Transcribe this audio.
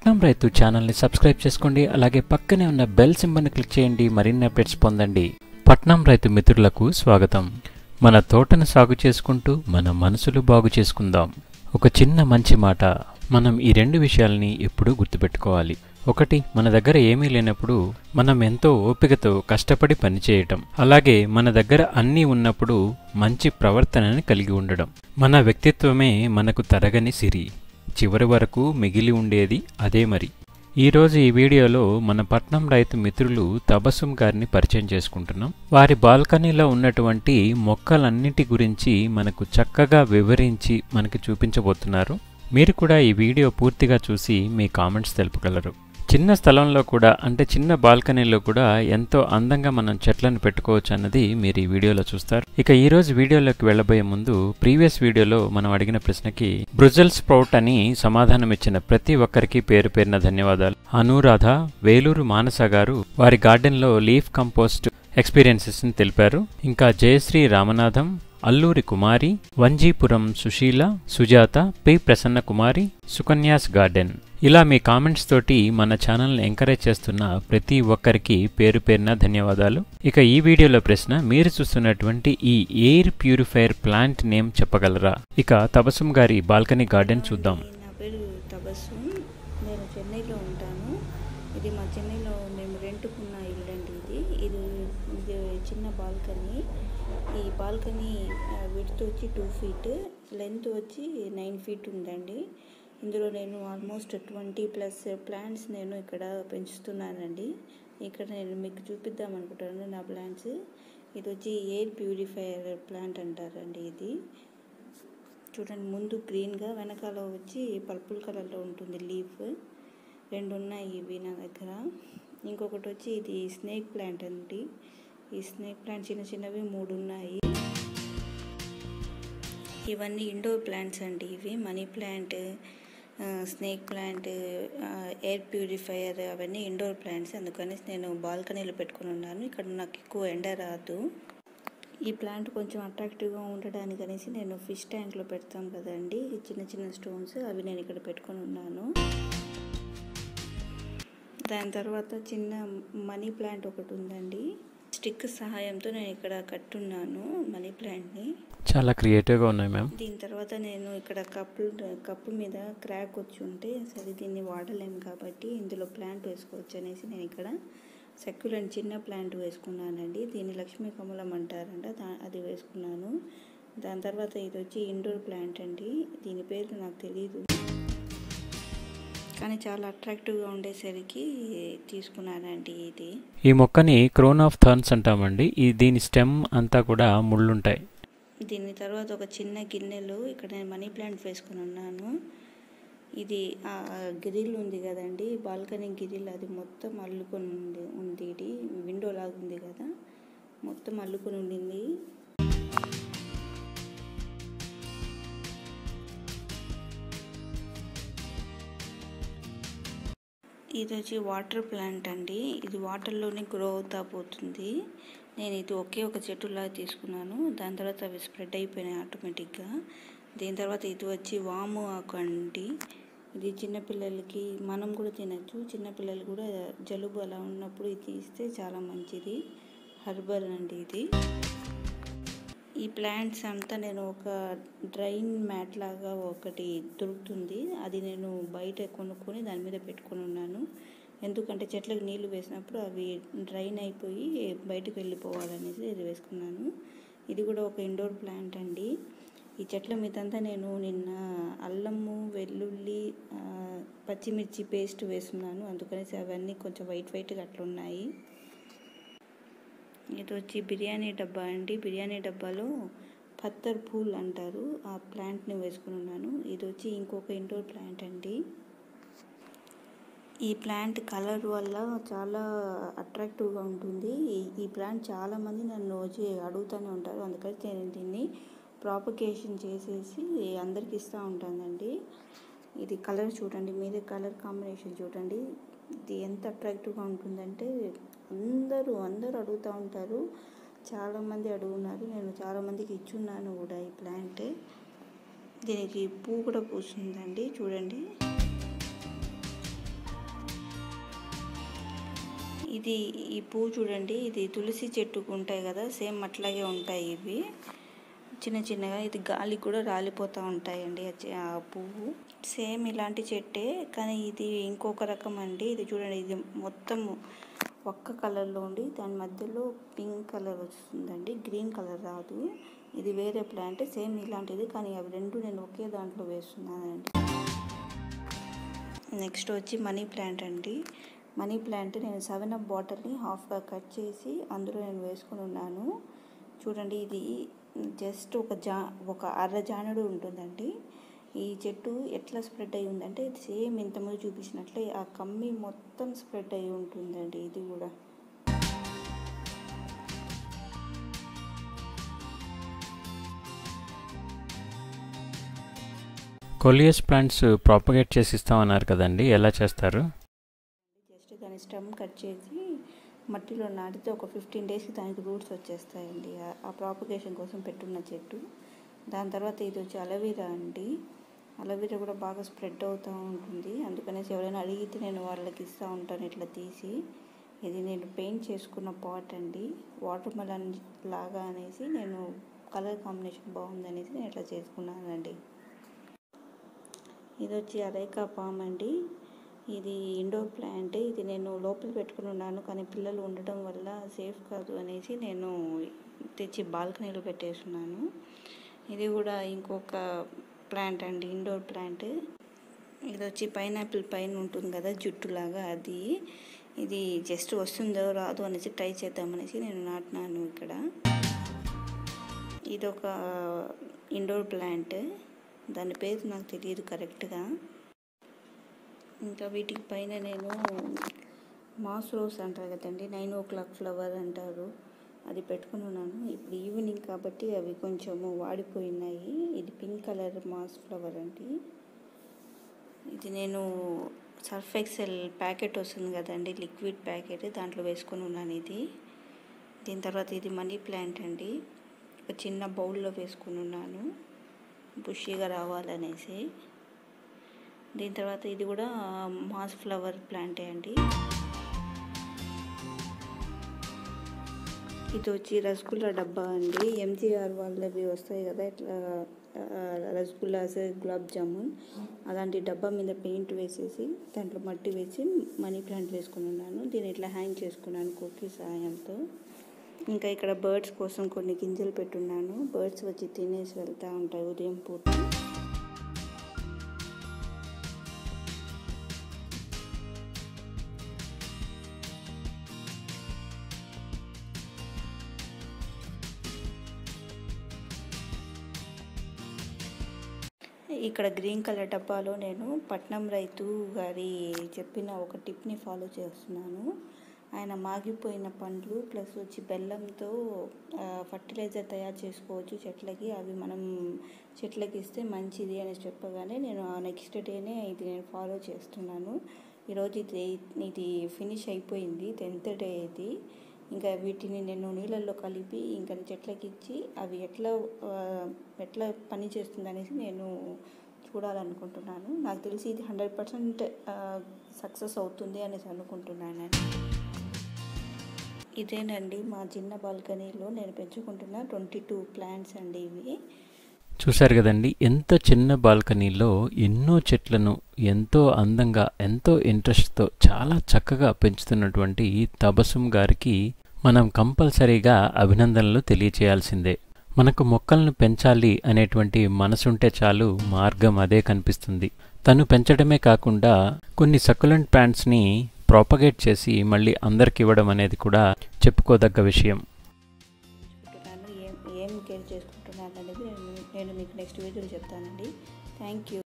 పట్నం రైతు ఛానల్ని సబ్స్క్రైబ్ చేసుకోండి. అలాగే పక్కనే ఉన్న బెల్ సింబల్ని క్లిక్ చేయండి. మరిన్ని అప్డేట్స్ పొందండి. పట్నం రైతు మిత్రులకు స్వాగతం. మన తోటను సాగు చేసుకుంటూ మన మనసులు బాగు చేసుకుందాం. ఒక చిన్న మంచి మాట. మనం ఈ రెండు విషయాల్ని ఎప్పుడూ గుర్తుపెట్టుకోవాలి. ఒకటి, మన దగ్గర ఏమీ లేనప్పుడు మనం ఎంతో ఓపికతో కష్టపడి పనిచేయటం. అలాగే మన దగ్గర అన్నీ ఉన్నప్పుడు మంచి ప్రవర్తనని కలిగి ఉండడం. మన వ్యక్తిత్వమే మనకు తరగని సిరి. చివరి వరకు మిగిలి ఉండేది అదే. మరి ఈరోజు ఈ వీడియోలో మన పట్నం రైతు మిత్రులు తబస్సుమ్ గారిని పరిచయం చేసుకుంటున్నాం. వారి బాల్కనీలో ఉన్నటువంటి మొక్కలన్నిటి గురించి మనకు చక్కగా వివరించి మనకి చూపించబోతున్నారు. మీరు కూడా ఈ వీడియో పూర్తిగా చూసి మీ కామెంట్స్ తెలుపగలరు. చిన్న స్థలంలో కూడా, అంటే చిన్న బాల్కనీలో కూడా ఎంతో అందంగా మనం చెట్లను పెట్టుకోవచ్చు అన్నది మీరు ఈ వీడియోలో చూస్తారు. ఇక ఈరోజు వీడియోలోకి వెళ్ళబోయే ముందు, ప్రీవియస్ వీడియోలో మనం అడిగిన ప్రశ్నకి బ్రుజెల్ స్ప్రౌట్ అని సమాధానం ఇచ్చిన ప్రతి ఒక్కరికి పేరు పేరున ధన్యవాదాలు. అనురాధ, వేలూరు మానస గారు వారి గార్డెన్లో లీఫ్ కంపోస్ట్ ఎక్స్పీరియన్సెస్ని తెలిపారు. ఇంకా జయశ్రీ రామనాథం, అల్లూరి కుమారి, వంజీపురం సుశీల, సుజాత, పి ప్రసన్న కుమారి, సుకన్యాస్ గార్డెన్. ఇలా మీ కామెంట్స్ తోటి మన ఛానల్ని ఎంకరేజ్ చేస్తున్న ప్రతి ఒక్కరికి పేరు పేరున ధన్యవాదాలు. ఇక ఈ వీడియోలో ప్రశ్న, మీరు చూస్తున్నటువంటి ఈ ఎయిర్ ప్యూరిఫైయర్ ప్లాంట్ నేమ్ చెప్పగలరా? ఇక తబస్సుమ్ గారి బాల్కనీ గార్డెన్ చూద్దాం. నా పేరు తబస్సుమ్. నేను చెన్నైలో ఉంటాను. ఇది మా చెన్నైలో మేము రెంట్కున్న ఇల్లు అండి. ఇది చిన్న బాల్కనీ. ఈ బాల్కనీ విడ్త్ వచ్చి 2 feet, లెంత్ వచ్చి 9 feet ఉందండి. ఇందులో నేను ఆల్మోస్ట్ 20+ ప్లాంట్స్ నేను ఇక్కడ పెంచుతున్నానండి. ఇక్కడ నేను మీకు చూపిద్దాం అనుకుంటాను నా ప్లాంట్స్. ఇది వచ్చి ఎయిర్ ప్యూరిఫైయర్ ప్లాంట్ అంటారండి. ఇది చూడండి, ముందు గ్రీన్గా, వెనకాల వచ్చి పర్పుల్ కలర్లో ఉంటుంది లీఫ్. 2 ఉన్నాయి ఇవి నా దగ్గర. ఇంకొకటి వచ్చి ఇది స్నేక్ ప్లాంట్ అండి. ఈ స్నేక్ ప్లాంట్ చిన్న చిన్నవి 3 ఉన్నాయి. ఇవన్నీ ఇండోర్ ప్లాంట్స్ అండి. ఇవి money plant, snake plant, air purifier అవన్నీ ఇండోర్ ప్లాంట్స్. అందుకని నేను బాల్కనీలో పెట్టుకుని ఉన్నాను. ఇక్కడ నాకు ఎక్కువ ఎండ రాదు. ఈ ప్లాంట్ కొంచెం అట్రాక్టివ్గా ఉండడానికి అనేసి నేను ఫిష్ ట్యాంక్లో పెడతాం కదండి, చిన్న చిన్న స్టోన్స్, అవి నేను ఇక్కడ పెట్టుకొని ఉన్నాను. దాని తర్వాత చిన్న మనీ ప్లాంట్ ఒకటి ఉందండి. స్టిక్ సహాయంతో నేను ఇక్కడ కట్టున్నాను మనీ ప్లాంట్ని. చాలా క్రియేటివ్గా ఉన్నాయి మ్యామ్. దీని తర్వాత నేను ఇక్కడ కప్పు మీద క్రాక్ వచ్చి ఉంటే సరే దీన్ని వాడలేము కాబట్టి ఇందులో ప్లాంట్ వేసుకోవచ్చు అనేసి నేను ఇక్కడ సక్యులెంట్ చిన్న ప్లాంట్ వేసుకున్నానండి. దీన్ని లక్ష్మీ కమలం అంటారంట, అది వేసుకున్నాను. దాని తర్వాత ఇది వచ్చి ఇండోర్ ప్లాంట్ అండి. దీని పేరు నాకు తెలీదు, కానీ చాలా అట్రాక్టివ్గా ఉండేసరికి తీసుకున్నానండి. ఇది ఈ మొక్కని క్రోన్ ఆఫ్ థర్న్స్ అంటామండి. దీని స్టెమ్ అంతా కూడా ముళ్ళుంటాయి. దీని తర్వాత ఒక చిన్న గిన్నెలో ఇక్కడ నేను మనీ ప్లాంట్ వేసుకుని ఉన్నాను. ఇది గ్రిల్ ఉంది కదండి, బాల్కనీ గ్రిల్, అది మొత్తం అల్లుకొని ఉంది. ఇది విండో లాగా ఉంది కదా, మొత్తం అల్లుకొని ఉండింది. ఇది వచ్చి వాటర్ ప్లాంట్ అండి. ఇది వాటర్లోనే గ్రో అవుతా పోతుంది. నేను ఇది ఒక చెట్టులా తీసుకున్నాను. దాని తర్వాత అవి స్ప్రెడ్ అయిపోయినాయి ఆటోమేటిక్గా. దీని తర్వాత ఇది వచ్చి వాము ఆకు అండి. ఇది చిన్నపిల్లలకి మనం కూడా తినచ్చు. చిన్నపిల్లలు కూడా జలుబు అలా ఉన్నప్పుడు ఇది తీస్తే చాలా మంచిది. హర్బల్ అండి ఇది. ఈ ప్లాంట్స్ అంతా నేను ఒక డ్రైన్ మ్యాట్ లాగా ఒకటి దొరుకుతుంది, అది నేను బయట కొనుక్కొని దాని మీద పెట్టుకొని ఉన్నాను. ఎందుకంటే చెట్లకు నీళ్లు వేసినప్పుడు అవి డ్రైన్ అయిపోయి బయటకు వెళ్ళిపోవాలనేసి ఇది వేసుకున్నాను. ఇది కూడా ఒక ఇండోర్ ప్లాంట్ అండి. ఈ చెట్ల మీదంతా నేను నిన్న అల్లము, వెల్లుల్లి, పచ్చిమిర్చి పేస్ట్ వేస్తున్నాను. అందుకనేసి అవన్నీ కొంచెం వైట్గా అట్లా ఉన్నాయి. ఇది వచ్చి బిర్యానీ డబ్బా అండి. బిర్యానీ డబ్బాలో పత్తర్ పూల్ అంటారు, ఆ ప్లాంట్ని వేసుకుని ఉన్నాను. ఇది వచ్చి ఇంకొక ఇండోర్ ప్లాంట్ అండి. ఈ ప్లాంట్ కలర్ వల్ల చాలా అట్రాక్టివ్గా ఉంటుంది. ఈ ప్లాంట్ చాలామంది నన్ను వచ్చి అడుగుతూనే ఉంటారు. అందుకని నేను దీన్ని ప్రాపగేషన్ చేసేసి అందరికి ఇస్తూ ఉంటానండి. ఇది కలర్ చూడండి, మీరే కలర్ కాంబినేషన్ చూడండి, ఇది ఎంత అట్రాక్టివ్గా ఉంటుందంటే అందరూ అడుగుతూ ఉంటారు. చాలామంది అడుగున్నారు, నేను చాలామందికి ఇచ్చున్నాను కూడా ఈ ప్లాంట్. దీనికి పువ్వు కూడా పూస్తుందండి చూడండి. ఇది ఈ పువ్వు చూడండి, ఇది తులసి చెట్టుకు ఉంటాయి కదా, సేమ్ అట్లాగే ఉంటాయి ఇవి చిన్న చిన్నగా. ఇది గాలికి కూడా రాలిపోతూ ఉంటాయండి ఆ పువ్వు. సేమ్ ఇలాంటి చెట్టే, కానీ ఇది ఇంకొక రకం అండి. ఇది చూడండి, ఇది మొత్తం ఒక్క కలర్లో ఉండి దాని మధ్యలో పింక్ కలర్ వస్తుందండి, గ్రీన్ కలర్ రాదు. ఇది వేరే ప్లాంట్, సేమ్ ఇలాంటిది, కానీ అవి రెండు నేను ఒకే దాంట్లో వేస్తున్నానండి. నెక్స్ట్ వచ్చి మనీ ప్లాంట్ అండి. మనీ ప్లాంట్ నేను 7up బాటిల్ని హాఫ్గా కట్ చేసి అందులో నేను వేసుకుని ఉన్నాను. చూడండి, ఇది జస్ట్ ఒక అర జానుడు ఉంటుందండి. ఈ చెట్టు ఎట్లా స్ప్రెడ్ అయి ఉందంటే సేమ్ ఇంతకుముందు చూపించినట్లే ఆ కమ్మి మొత్తం స్ప్రెడ్ అయి ఉంటుందండి. ఇది కూడా కోలియస్ ప్లాంట్స్ ప్రాపగేట్ చేసి ఇస్తామన్నారు కదండి, ఎలా చేస్తారు? జస్ట్ దాని స్టెమ్ కట్ చేసి మట్టిలో నాటితే ఒక 15 డేస్కి దానికి రూట్స్ వచ్చేస్తాయండి. ఆ ప్రాపగేషన్ కోసం పెట్టున్న చెట్టు. దాని తర్వాత ఇది వచ్చి అలోవెరా అండి. అలోవెరా కూడా బాగా స్ప్రెడ్ అవుతూ ఉంటుంది, అందుకనేసి ఎవరైనా అడిగితే నేను వాళ్ళకి ఇస్తూ ఉంటాను ఇట్లా తీసి. ఇది నేను పెయింట్ చేసుకున్న పాట్ అండి, వాటర్ మెలన్ లాగా అనేసి నేను కలర్ కాంబినేషన్ బాగుందనేసి నేను ఇట్లా చేసుకున్నానండి. ఇది వచ్చి అరైకా పామ్ అండి. ఇది ఇండోర్ ప్లాంట్. ఇది నేను లోపల పెట్టుకుని ఉన్నాను, కానీ పిల్లలు ఉండటం వల్ల సేఫ్ కాదు అనేసి నేను తెచ్చి బాల్కనీలో పెట్టేస్తున్నాను. ఇది కూడా ఇంకొక ప్లాంట్ అండి, ఇండోర్ ప్లాంట్. ఇది వచ్చి పైనాపిల్ పైన ఉంటుంది కదా జుట్టులాగా, అది. ఇది జస్ట్ వస్తుందో రాదు అనేసి ట్రై చేద్దామనేసి నేను నాటినాను ఇక్కడ. ఇది ఒక ఇండోర్ ప్లాంట్, దాని పేరు నాకు తెలియదు కరెక్ట్గా. ఇంకా వీటికి పైన నేను మాస్ రోజ్ అంటారు కదండి, 9 o'clock ఫ్లవర్ అంటారు, అది పెట్టుకుని ఉన్నాను. ఇప్పుడు ఈవినింగ్ కాబట్టి అవి కొంచెము వాడిపోయినాయి. ఇది పింక్ కలర్ మాస్ ఫ్లవర్ అండి. ఇది నేను సర్ఫ్ ఎక్సెల్ ప్యాకెట్ వస్తుంది కదండి, లిక్విడ్ ప్యాకెట్, దాంట్లో వేసుకొని ఉన్నాను ఇది. దీని తర్వాత ఇది మనీ ప్లాంట్ అండి, ఒక చిన్న బౌల్లో వేసుకుని ఉన్నాను బుషీగా రావాలనేసి. దీని తర్వాత ఇది కూడా మాస్ ఫ్లవర్ ప్లాంటే అండి. ఇది వచ్చి రసగుల్లా డబ్బా అండి, MGR వాళ్ళవి వస్తాయి కదా ఇట్లా రసగుల్లాస్, గులాబ్ జామున్, అలాంటి డబ్బా మీద పెయింట్ వేసేసి దాంట్లో మట్టి వేసి మనీ ప్లాంట్ వేసుకుని ఉన్నాను. దీన్ని ఇట్లా హ్యాంగ్ చేసుకున్నాను కుక్కీ సాయంతో. ఇంకా ఇక్కడ బర్డ్స్ కోసం కొన్ని గింజలు పెట్టున్నాను, బర్డ్స్ వచ్చి తినేసి వెళ్తూ ఉంటాయి ఉదయం పూట. ఇక్కడ గ్రీన్ కలర్ డబ్బాలో నేను పట్నం రైతు గారి చెప్పిన ఒక టిప్ని ఫాలో చేస్తున్నాను. ఆయన మాగిపోయిన పండ్లు ప్లస్ వచ్చి బెల్లంతో ఫర్టిలైజర్ తయారు చేసుకోవచ్చు చెట్లకి, అవి మనం చెట్లకి ఇస్తే మంచిది అని చెప్పగానే నేను ఆ నెక్స్ట్ డేనే ఇది నేను ఫాలో చేస్తున్నాను. ఈరోజు ఇది ఫినిష్ అయిపోయింది, 10th డే ఇది. ఇంకా వీటిని నేను నీళ్ళల్లో కలిపి ఇంకా చెట్లకి ఇచ్చి అవి ఎట్లా పని చేస్తుంది అనేసి నేను చూడాలనుకుంటున్నాను. నాకు తెలిసి ఇది 100% సక్సెస్ అవుతుంది అనేసి అనుకుంటున్నాను. ఇదేనండి మా చిన్న బాల్కనీలో నేను పెంచుకుంటున్న 22 ప్లాంట్స్ అండి ఇవి. చూశారు కదండి, ఎంత చిన్న బాల్కనీలో ఎన్నో చెట్లను ఎంతో అందంగా ఎంతో ఇంట్రెస్ట్తో చాలా చక్కగా పెంచుతున్నటువంటి తబస్సుమ్ గారికి మనం కంపల్సరీగా అభినందనలు తెలియచేయాల్సిందే. మనకు మొక్కలను పెంచాలి అనేటువంటి మనసుంటే చాలు, మార్గం అదే కనిపిస్తుంది. తను పెంచడమే కాకుండా కొన్ని సక్యులెంట్ ప్లాంట్స్ని ప్రాపగేట్ చేసి మళ్ళీ అందరికి ఇవ్వడం అనేది కూడా చెప్పుకోదగ్గ విషయం. ఏం కేర్ చేసుకుంటున్నాను అనేది నేను మీకు నెక్స్ట్ వీడియోలో చెప్తానండి. Thank you.